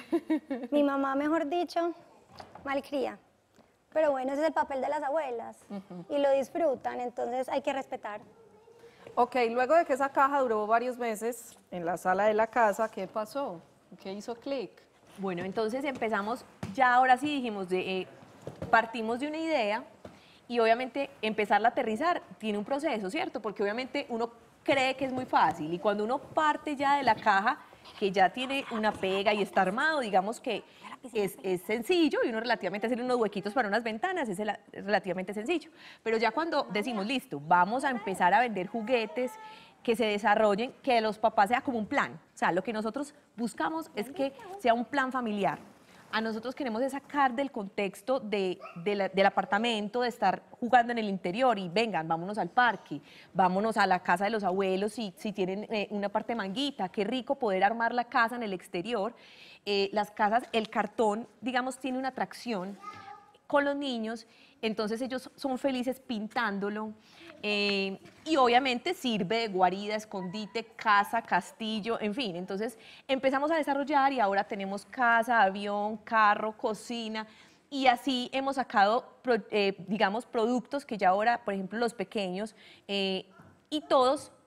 Mi mamá, mejor dicho, malcría. Pero bueno, ese es el papel de las abuelas y lo disfrutan, entonces hay que respetar. Ok, luego de que esa caja duró varios meses en la sala de la casa, ¿qué pasó? ¿Qué hizo clic? Bueno, entonces empezamos, ya ahora sí dijimos, de, eh, partimos de una idea y obviamente empezarla a aterrizar tiene un proceso, ¿cierto? Porque obviamente uno cree que es muy fácil y cuando uno parte ya de la caja, que ya tiene una pega y está armado, digamos que es, es sencillo y uno relativamente hacer unos huequitos para unas ventanas es el- es relativamente sencillo. Pero ya cuando decimos, listo, vamos a empezar a vender juguetes que se desarrollen, que los papás sea como un plan. O sea, lo que nosotros buscamos es que sea un plan familiar. A nosotros queremos es sacar del contexto de, de la- del apartamento, de estar jugando en el interior y vengan, vámonos al parque, vámonos a la casa de los abuelos si, si tienen eh, una parte manguita, qué rico poder armar la casa en el exterior. Eh, las casas, el cartón, digamos, tiene una atracción con los niños, entonces ellos son felices pintándolo. Eh, y obviamente sirve de guarida, escondite, casa, castillo, en fin. Entonces empezamos a desarrollar y ahora tenemos casa, avión, carro, cocina y así hemos sacado, pro- eh, digamos, productos que ya ahora, por ejemplo, los pequeños eh, y todos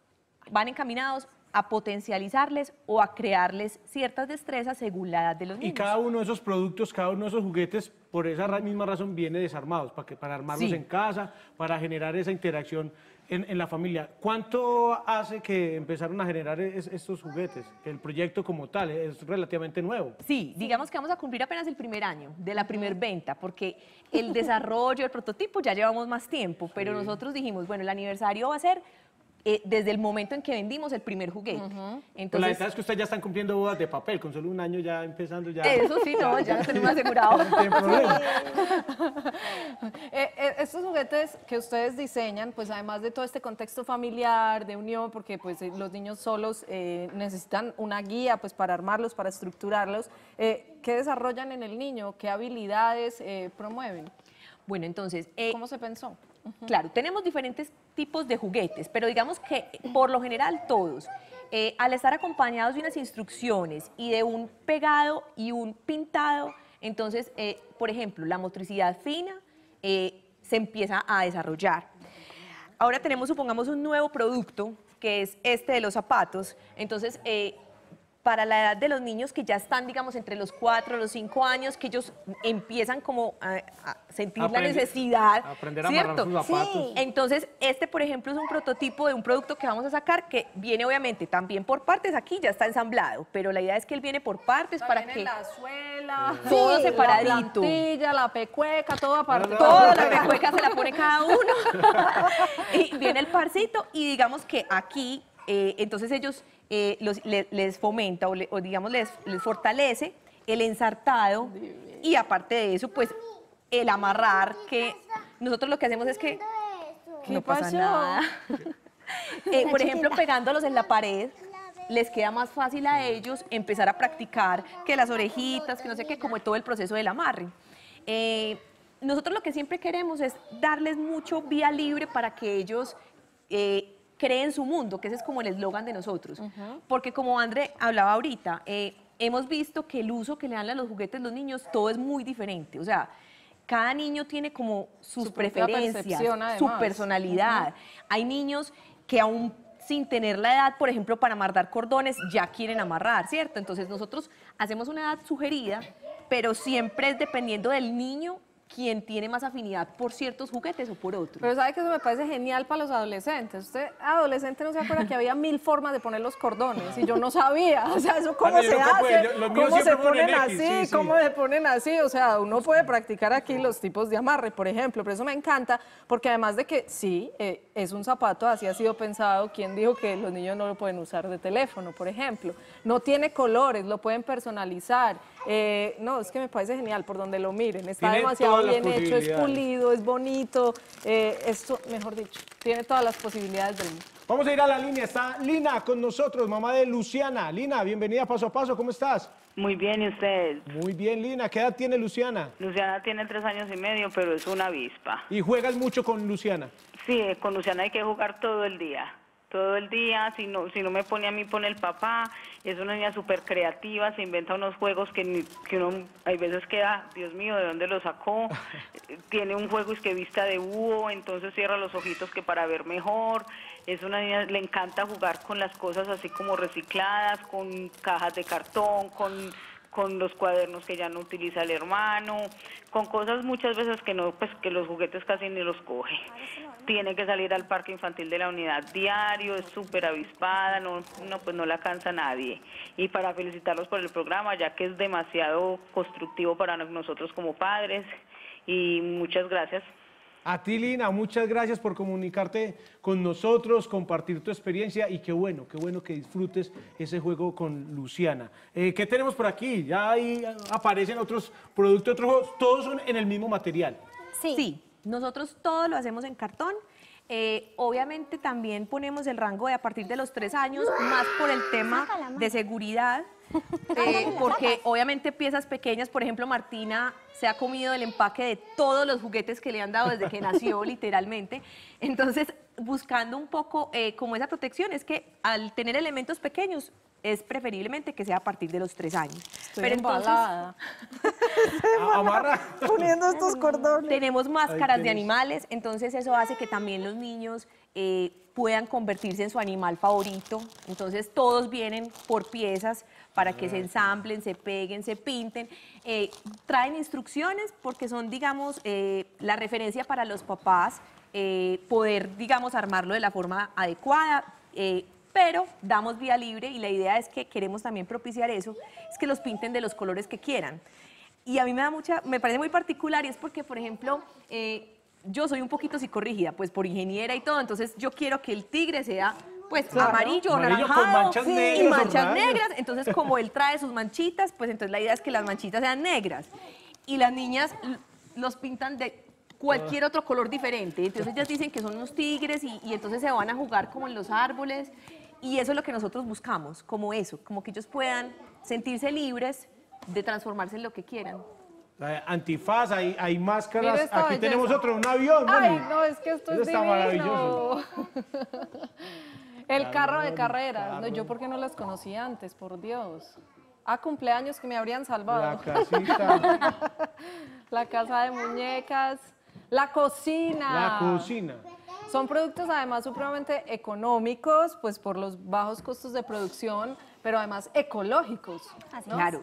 van encaminados a potencializarles o a crearles ciertas destrezas según la edad de los niños. Y cada uno de esos productos, cada uno de esos juguetes, por esa ra- misma razón, viene desarmados, para, que, para armarlos Sí. en casa, para generar esa interacción en, en la familia. ¿Cuánto hace que empezaron a generar es- estos juguetes? El proyecto como tal es relativamente nuevo. Sí, digamos que vamos a cumplir apenas el primer año de la primer venta, porque el desarrollo, el prototipo ya llevamos más tiempo, pero nosotros dijimos, bueno, el aniversario va a ser eh, desde el momento en que vendimos el primer juguete. Pues la Entonces, verdad es que ustedes ya están cumpliendo bodas de papel, con solo un año ya empezando ya. eso sí, no, ya lo tenemos asegurado. No tienen problema. Eh, eh, estos juguetes que ustedes diseñan, pues además de todo este contexto familiar, de unión, porque pues eh, los niños solos eh, necesitan una guía pues para armarlos, para estructurarlos, eh, ¿qué desarrollan en el niño? ¿Qué habilidades eh, promueven? Bueno, entonces, eh, ¿Cómo se pensó? claro, tenemos diferentes tipos de juguetes, pero digamos que por lo general todos, eh, al estar acompañados de unas instrucciones y de un pegado y un pintado, entonces, eh, por ejemplo, la motricidad fina eh, se empieza a desarrollar. Ahora tenemos, supongamos, un nuevo producto, que es este de los zapatos, entonces, eh, para la edad de los niños que ya están, digamos, entre los cuatro, los cinco años, que ellos empiezan como a, a sentir Aprender- la necesidad, aprender a amarrar ¿cierto? sus zapatos. Sí. Entonces, este, por ejemplo, es un prototipo de un producto que vamos a sacar que viene, obviamente, también por partes. Aquí ya está ensamblado, pero la idea es que él viene por partes para Viene que la suela, todo la separadito. plantilla, la pecueca, todo aparte. Toda la pecueca se la pone cada uno. Y viene el parcito y digamos que aquí, eh, entonces ellos eh, los- le- les fomenta o, le- o digamos les, les fortalece el ensartado y aparte de eso, pues el amarrar, que nosotros lo que hacemos es que ¿Qué no pasa pasó? nada. Eh, Una por ejemplo, chiquita. pegándolos en la pared, les queda más fácil a ellos empezar a practicar que las orejitas, que no sé qué, como todo el proceso del amarre. Eh, nosotros lo que siempre queremos es darles mucho vía libre para que ellos eh, creen su mundo, que ese es como el eslogan de nosotros. Porque como André hablaba ahorita, eh, hemos visto que el uso que le dan a los juguetes los niños, todo es muy diferente. O sea, cada niño tiene como sus Su propia preferencias, percepción, su además. personalidad. Hay niños que aún sin tener la edad, por ejemplo, para amarrar cordones, ya quieren amarrar, ¿cierto? Entonces nosotros hacemos una edad sugerida, pero siempre es dependiendo del niño quien tiene más afinidad por ciertos juguetes o por otros. Pero sabe que eso me parece genial para los adolescentes. Usted, adolescente, no se acuerda que había mil formas de poner los cordones y yo no sabía. O sea, eso cómo Ah, no, yo se nunca pude. hace, Yo- los míos cómo se siempre ponen ponen X, así, sí, sí. cómo se ponen así. O sea, uno puede practicar aquí los tipos de amarre, por ejemplo. Pero eso me encanta porque además de que sí, eh, es un zapato, así ha sido pensado. ¿Quién dijo que los niños no lo pueden usar de teléfono, por ejemplo? No tiene colores, lo pueden personalizar. Eh, no, es que me parece genial por donde lo miren. Está Tiene demasiado todas las bien hecho, es posibilidades. pulido, es bonito. eh, esto, mejor dicho, tiene todas las posibilidades del mundo. Vamos a ir a la línea. Está Lina con nosotros, mamá de Luciana. Lina, bienvenida a Paso a Paso. ¿Cómo estás? Muy bien, ¿y usted? Muy bien, Lina. ¿Qué edad tiene Luciana? Luciana tiene tres años y medio, pero es una avispa. ¿Y juegas mucho con Luciana? Sí, con Luciana hay que jugar todo el día. Todo el día, si no, si no me pone a mí, pone el papá. Es una niña súper creativa, se inventa unos juegos que, ni- que uno hay veces queda, Dios mío, ¿de dónde lo sacó? Tiene un juego es que vista de búho, entonces cierra los ojitos que para ver mejor. Es una niña, le encanta jugar con las cosas así como recicladas, con cajas de cartón, con, con los cuadernos que ya no utiliza el hermano, con cosas muchas veces que no, pues que los juguetes casi ni los coge. Tiene que salir al parque infantil de la unidad diario, es súper avispada, no, no, pues no la cansa nadie. Y para felicitarlos por el programa, ya que es demasiado constructivo para nosotros como padres, y muchas gracias. A ti, Lina, muchas gracias por comunicarte con nosotros, compartir tu experiencia y qué bueno, qué bueno que disfrutes ese juego con Luciana. Eh, ¿Qué tenemos por aquí? Ya ahí aparecen otros productos, otros juegos, todos son en el mismo material. Sí. Sí, nosotros todo lo hacemos en cartón. Eh, obviamente también ponemos el rango de a partir de los tres años, más por el tema Sácala, mamá. de seguridad, eh, porque obviamente piezas pequeñas, por ejemplo, Martina se ha comido el empaque de todos los juguetes que le han dado desde que nació, literalmente. Entonces, buscando un poco eh, como esa protección, es que al tener elementos pequeños, es preferiblemente que sea a partir de los tres años. Estoy Pero embalada. Amarra. Poniendo estos cordones. Tenemos máscaras Ahí de tienes. animales, entonces eso hace que también los niños eh, puedan convertirse en su animal favorito. Entonces todos vienen por piezas para que se ensamblen, se peguen, se pinten. Eh, traen instrucciones porque son, digamos, eh, la referencia para los papás, eh, poder, digamos, armarlo de la forma adecuada. eh, pero damos vía libre y la idea es que queremos también propiciar eso, es que los pinten de los colores que quieran. Y a mí me da mucha, me parece muy particular y es porque, por ejemplo, eh, yo soy un poquito psicorrígida, pues por ingeniera y todo, entonces yo quiero que el tigre sea pues Claro. amarillo, Amarillo con naranjado manchas sí, negras y o manchas raras. negras, entonces como él trae sus manchitas, pues entonces la idea es que las manchitas sean negras y las niñas l- los pintan de cualquier otro color diferente, entonces ellas dicen que son unos tigres y, y entonces se van a jugar como en los árboles y eso es lo que nosotros buscamos, como eso, como que ellos puedan sentirse libres de transformarse en lo que quieran. Eh, Antifaz, hay, hay máscaras. Mira esta Aquí belleza. tenemos otro, un avión. Ay, Moni. no, es que esto es Eso está divino. maravilloso. El Claro, carro de el carreras. No, carro. yo porque no las conocí antes, por Dios. A cumpleaños que me habrían salvado. La casita, La casa de muñecas, la cocina. la cocina. Son productos además supremamente económicos, pues por los bajos costos de producción, pero además ecológicos. ¿no? Claro.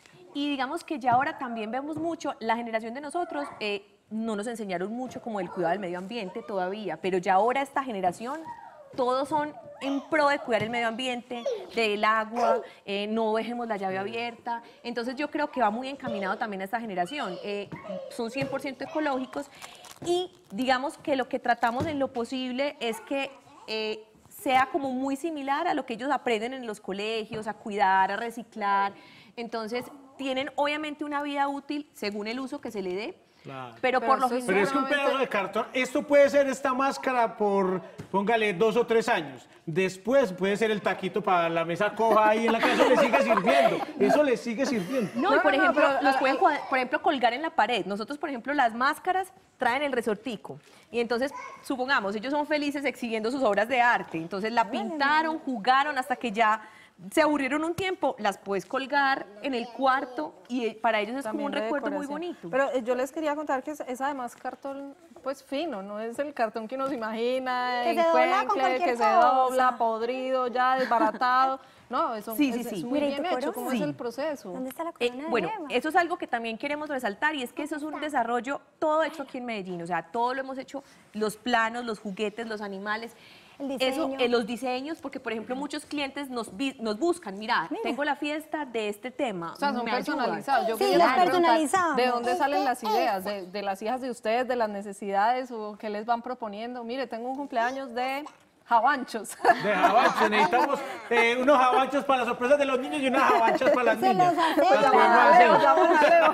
Y digamos que ya ahora también vemos mucho, la generación de nosotros eh, no nos enseñaron mucho como el cuidado del medio ambiente todavía, pero ya ahora esta generación, todos son en pro de cuidar el medio ambiente, del agua, eh, no dejemos la llave abierta. Entonces yo creo que va muy encaminado también a esta generación. Eh, son cien por ciento ecológicos y digamos que lo que tratamos en lo posible es que eh, sea como muy similar a lo que ellos aprenden en los colegios, a cuidar, a reciclar. Entonces tienen obviamente una vida útil según el uso que se le dé, Claro. pero, Pero por lo eso es Pero es que un general... pedazo de cartón, esto puede ser esta máscara por, póngale, dos o tres años. Después puede ser el taquito para la mesa coja ahí en la casa, eso le sigue sirviendo. Eso le sigue sirviendo. No, y No, por no, no, ejemplo, pero, los ah, pueden, ah, cua- por ejemplo, colgar en la pared. Nosotros, por ejemplo, las máscaras traen el resortico. Y entonces, supongamos, ellos son felices exhibiendo sus obras de arte. Entonces la pintaron, jugaron hasta que ya se aburrieron un tiempo, las puedes colgar en el cuarto y eh, para ellos es como un También de recuerdo muy decoración. bonito. Pero eh, yo les quería contar que es, es además cartón pues fino, no es el cartón que uno se imagina, Que se dobla con encuencle, cualquier que se cosa. dobla, podrido, ya desbaratado. No, eso Sí, es, sí, es sí. muy Mira, ¿y bien tu hecho. corona? ¿Cómo Sí. es el proceso? ¿Dónde está la Eh, corona de bueno, Eva? eso es algo que también queremos resaltar y es que eso es un desarrollo todo hecho aquí en Medellín, o sea, todo lo hemos hecho, los planos, los juguetes, los animales. El Eso, diseño. eh, los diseños, porque por ejemplo muchos clientes nos, vi- nos buscan, mira, Mira. tengo la fiesta de este tema, O sea, son ¿me ayudas? personalizados. Yo Sí, quería los preguntar, personalizamos. ¿de dónde salen las Eso, ideas? ¿De, de las hijas de ustedes, de las necesidades o qué les van proponiendo? Mire, tengo un cumpleaños de jabanchos. De jabanchos, necesitamos eh, unos jabanchos para las sorpresas de los niños y unas jabanchas para las Se niñas. los hacemos. Las Llaman podemos a Leo, hacer. llaman a Leo.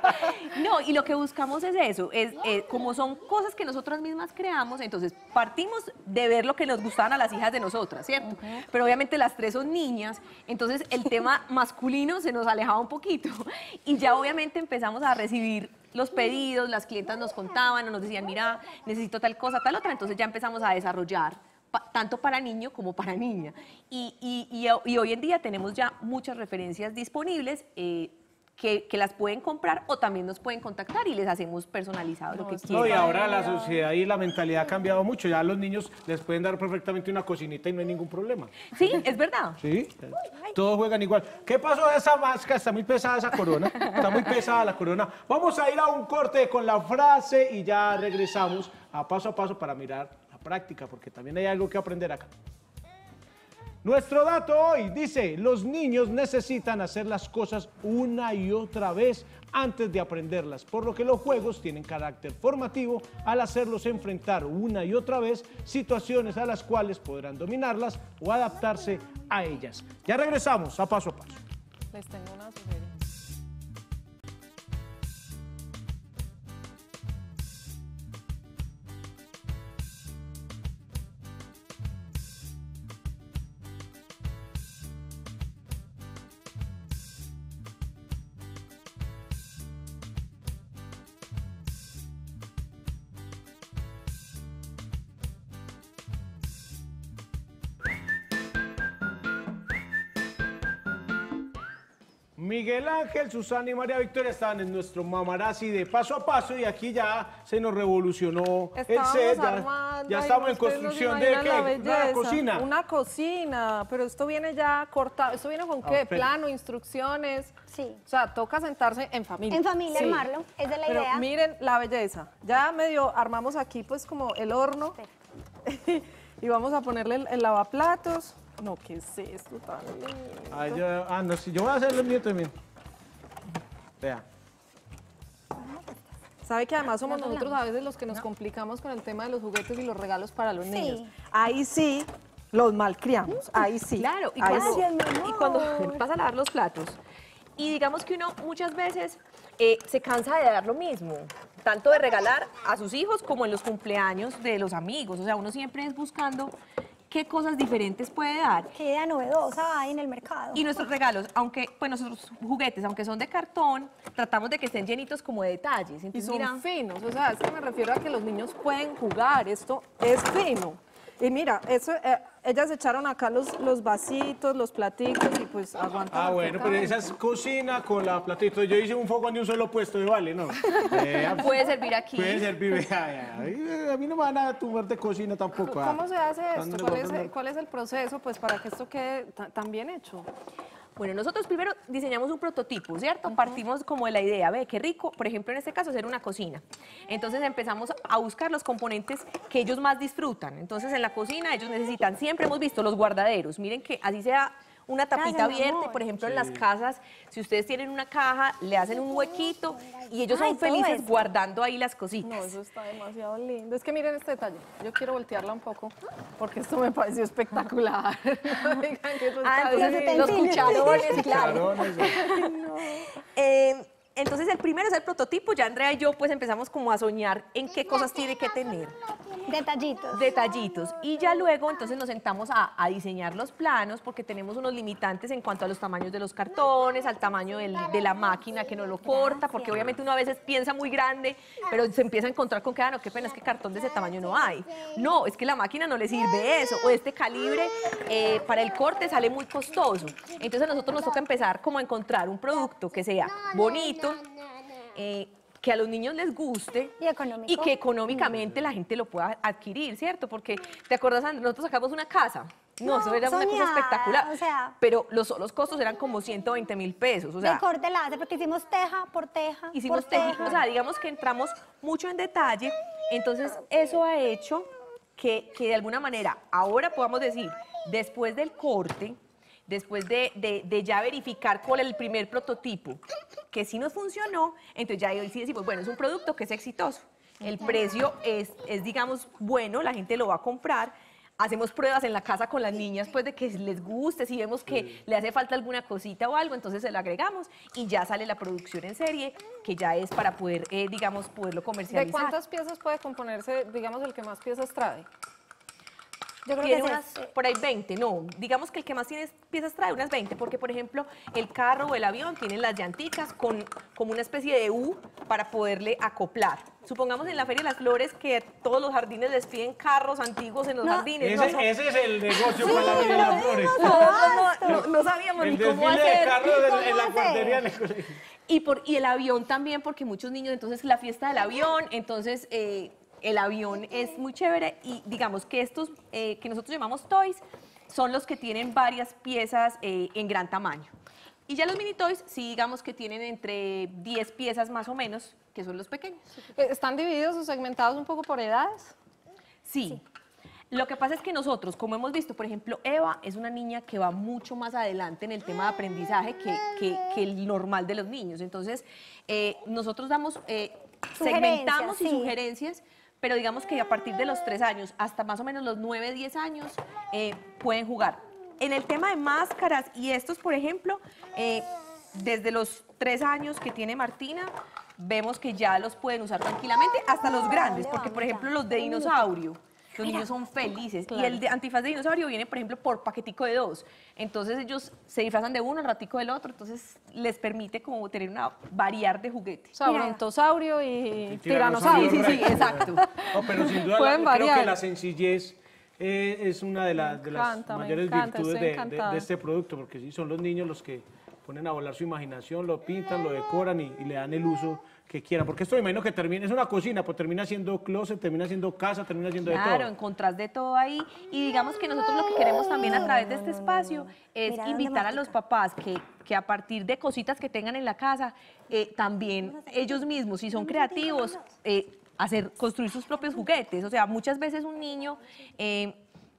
No, y lo que buscamos es eso, es eh, como son cosas que nosotras mismas creamos, entonces partimos de ver lo que nos gustaban a las hijas de nosotras, ¿cierto? Pero obviamente las tres son niñas, entonces el tema masculino se nos alejaba un poquito y ya obviamente empezamos a recibir los pedidos, las clientas nos contaban o nos decían, mira, necesito tal cosa, tal otra, entonces ya empezamos a desarrollar pa- tanto para niño como para niña. Y, y- y- y hoy en día tenemos ya muchas referencias disponibles eh, que, que las pueden comprar o también nos pueden contactar y les hacemos personalizado lo que No, y quieran. ahora la sociedad y la mentalidad ha cambiado mucho. Ya a los niños les pueden dar perfectamente una cocinita y no hay ningún problema. Sí, es verdad. Sí, todos juegan igual. ¿Qué pasó de esa máscara? Está muy pesada esa corona. Está muy pesada la corona. Vamos a ir a un corte con la frase y ya regresamos a paso a paso para mirar la práctica, porque también hay algo que aprender acá. Nuestro dato hoy dice, los niños necesitan hacer las cosas una y otra vez antes de aprenderlas, por lo que los juegos tienen carácter formativo al hacerlos enfrentar una y otra vez situaciones a las cuales podrán dominarlas o adaptarse a ellas. Ya regresamos a paso a paso. Les tengo una sugerencia. Miguel Ángel, Susana y María Victoria estaban en nuestro Mamarazzi de paso a paso y aquí ya se nos revolucionó el Estábamos set. Ya, armando, ya ay, estamos en ustedes no se construcción de imaginan la ¿qué? Una belleza. cocina. Una cocina, pero esto viene ya cortado. ¿Esto viene con Ah, qué? pero- Plano, instrucciones. Sí. O sea, toca sentarse en familia. En familia, Sí. armarlo, esa es la Pero idea. miren la belleza. Ya medio armamos aquí pues como el horno. Y vamos a ponerle el, el lavaplatos. No, ¿qué es esto tan lindo? Ah, yo, ah, no, sí, yo voy a hacer el mío también. Vea. ¿Sabe que además somos Nos nosotros a hablamos. veces los que nos complicamos con el tema de los juguetes y los regalos para los Sí. niños? Ahí sí los malcriamos, ahí sí. Claro, y Ahí cuando, sí. y cuando vas a lavar los platos, y digamos que uno muchas veces eh, se cansa de dar lo mismo, tanto de regalar a sus hijos como en los cumpleaños de los amigos. O sea, uno siempre es buscando qué cosas diferentes puede dar. Qué idea novedosa hay en el mercado. Y nuestros regalos, aunque, pues nuestros juguetes, aunque son de cartón, tratamos de que estén llenitos como de detalles. Y Entonces, son mira, finos, o sea, es que me refiero a que los niños pueden jugar, esto es fino. Y mira, eso, eh, ellas echaron acá los, los vasitos, los platicos y pues aguantan. Ah, bueno, pero esa es cocina con la platito. Yo hice un foco de un solo puesto de vale, ¿no? Eh, puede servir aquí. Puede servir, vea, ya. A mí no me van a tumbar de cocina tampoco. ah. ¿Cómo se hace esto? ¿Dónde ¿Cuál voy a es, poner? cuál es el proceso pues para que esto quede ta- tan bien hecho? Bueno, nosotros primero diseñamos un prototipo, ¿cierto? Partimos como de la idea, ve, qué rico, por ejemplo, en este caso, hacer una cocina. Entonces empezamos a buscar los componentes que ellos más disfrutan. Entonces en la cocina ellos necesitan, siempre hemos visto los guardaderos. Miren que así sea una tapita Gracias, mi abierta, amor. por ejemplo, en las casas, si ustedes tienen una caja, le hacen un huequito y ellos Ay, son todo felices eso. guardando ahí las No, cositas. eso está demasiado lindo. Es que miren este detalle. Yo quiero voltearla un poco porque esto me pareció espectacular. Oigan, que eso Ah, está entonces divino. los cucharones, claro. Chicharrones, eh. Eh, entonces el primero es el prototipo, ya Andrea y yo pues empezamos como a soñar en qué cosas tiene que tener. Detallitos. Detallitos. Y ya luego entonces nos sentamos a, a diseñar los planos porque tenemos unos limitantes en cuanto a los tamaños de los cartones, al tamaño del- de la máquina que no lo corta, porque obviamente uno a veces piensa muy grande, pero se empieza a encontrar con que, ah, no, qué pena, es que cartón de ese tamaño no hay. No, es que la máquina no le sirve eso, o este calibre eh, para el corte sale muy costoso. Entonces a nosotros nos toca empezar como a encontrar un producto que sea bonito, eh, que a los niños les guste Y económico. y que económicamente la gente lo pueda adquirir, ¿cierto? Porque, ¿te acuerdas, Andrés? Nosotros sacamos una casa. No, No, eso era una cosa soñada, espectacular. o sea. pero los, los costos eran como ciento veinte mil pesos. O sea, de corte láser, porque hicimos teja por teja. hicimos por técnicas, o sea, digamos que entramos mucho en detalle. Entonces, eso ha hecho que, que de alguna manera ahora podamos decir, después del corte, después de, de- de ya verificar cuál es el primer prototipo, que sí nos funcionó, entonces ya hoy sí decimos, bueno, es un producto que es exitoso. El precio es, es, digamos, bueno, la gente lo va a comprar. Hacemos pruebas en la casa con las niñas, pues, de que les guste, si vemos que le hace falta alguna cosita o algo, entonces se lo agregamos y ya sale la producción en serie, que ya es para poder, eh, digamos, poderlo ¿De comercializar. cuántas piezas puede componerse, digamos, el que más piezas trae? Yo creo Tiene que unas, sí. por ahí veinte, no, digamos que el que más tiene piezas trae unas veinte, porque por ejemplo el carro o el avión tienen las llanticas con como una especie de U para poderle acoplar. Supongamos en la Feria de las Flores que todos los jardines les piden carros antiguos en los No. jardines. ¿no? Ese, ese es el negocio para la Feria de las Flores. No, no, no, no sabíamos El ni cómo desfile de hacer. carros en- en la hacer? guardería en el colegio. Y, por, y el avión también, porque muchos niños, entonces la fiesta del avión, entonces eh, el avión es muy chévere y digamos que estos eh, que nosotros llamamos toys son los que tienen varias piezas eh, en gran tamaño. Y ya los mini toys sí digamos que tienen entre diez piezas más o menos, que son los pequeños. Eh, ¿Están divididos o segmentados un poco por edades? Sí. Lo que pasa es que nosotros, como hemos visto, por ejemplo, Eva es una niña que va mucho más adelante en el tema de aprendizaje que, que- que el normal de los niños. Entonces, eh, nosotros damos, eh, segmentamos y sí. sugerencias, pero digamos que a partir de los tres años hasta más o menos los nueve, diez años eh, pueden jugar. En el tema de máscaras y estos, por ejemplo, eh, desde los tres años que tiene Martina, vemos que ya los pueden usar tranquilamente, hasta los grandes, porque por ejemplo los de dinosaurio, los niños son felices. Y el de antifaz de dinosaurio viene, por ejemplo, por paquetico de dos. Entonces ellos se disfrazan de uno, al ratico del otro, entonces les permite como tener una variar de juguetes. O sea, Mira. brontosaurio y tiranosaurio tiranosaurio. Sí, sí, sí, exacto. No, pero sin duda Pueden la- creo variar. que la sencillez eh, es una de, la- de las encanta, me mayores encanta, virtudes estoy de, de- encantada. de este producto, porque sí, son los niños los que ponen a volar su imaginación, lo pintan, lo decoran y, y le dan el uso que quieran. Porque esto me imagino que termina, es una cocina, pues termina siendo closet, termina siendo casa, termina siendo de todo. Claro, encontrás de todo ahí. Y digamos que nosotros lo que queremos también a través de este espacio es Mira, invitar a ¿dónde los papás que, que a partir de cositas que tengan en la casa, eh, también ellos mismos, si son creativos, eh, hacer, construir sus propios juguetes. O sea, muchas veces un niño... eh,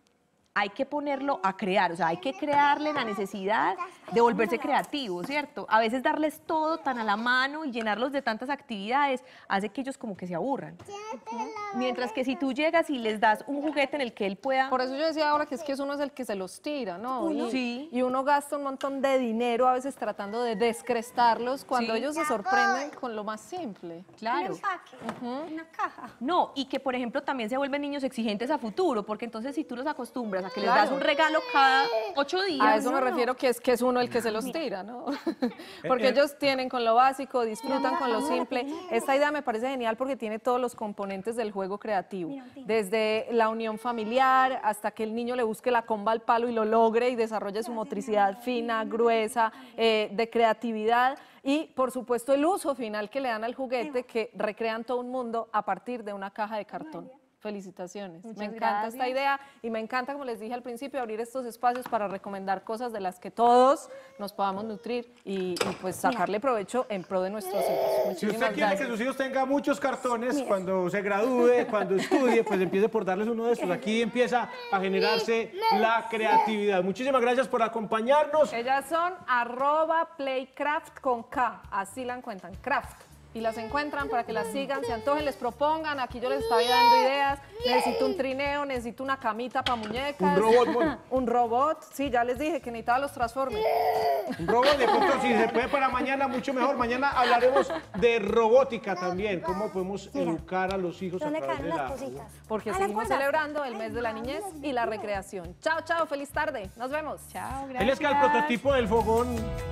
hay que ponerlo a crear, o sea, hay que crearle la necesidad de volverse creativo, ¿cierto? A veces darles todo tan a la mano y llenarlos de tantas actividades hace que ellos como que se aburran. Mientras que si tú llegas y les das un juguete en el que él pueda... Por eso yo decía ahora que es que uno es el que se los tira, ¿no? Uno. Y, Sí. y uno gasta un montón de dinero a veces tratando de descrestarlos cuando Sí. ellos se sorprenden con lo más simple. Claro. Un empaque, una caja. No, y que por ejemplo también se vuelven niños exigentes a futuro, porque entonces si tú los acostumbras a que les Claro. das un regalo cada ocho días... A eso me no. refiero que es que es uno el que se los tira, ¿no? Porque ellos tienen con lo básico, disfrutan con lo simple. Esta idea me parece genial porque tiene todos los componentes del juego creativo. Desde la unión familiar hasta que el niño le busque la comba al palo y lo logre y desarrolle su motricidad fina, gruesa, eh, de creatividad. Y, por supuesto, el uso final que le dan al juguete, que recrean todo un mundo a partir de una caja de cartón. Felicitaciones. Muchas me encanta gracias. esta idea y me encanta, como les dije al principio, abrir estos espacios para recomendar cosas de las que todos nos podamos nutrir y, y, pues sacarle provecho en pro de nuestros hijos. Si Muchísimas usted quiere gracias. que sus hijos tengan muchos cartones, cuando se gradúe, cuando estudie, pues empiece por darles uno de estos. Aquí empieza a generarse la creatividad. Muchísimas gracias por acompañarnos. Ellas son arroba playcraft con K, así la encuentran, craft. Y las encuentran para que las sigan, se antojen, les propongan. Aquí yo les estaba dando ideas. Necesito un trineo, necesito una camita para muñecas. Un robot, Mon. Un robot, sí, ya les dije que necesitaba los Transformers. Un robot, de pronto, si se puede para mañana, mucho mejor. Mañana hablaremos de robótica también, cómo podemos educar a los hijos a ¿Dónde través caen de las la... cositas? Porque ¿A la seguimos cuerda? celebrando el mes de la niñez y la recreación. Chao, chao, feliz tarde. Nos vemos. Chao, Él es que el gracias. prototipo del fogón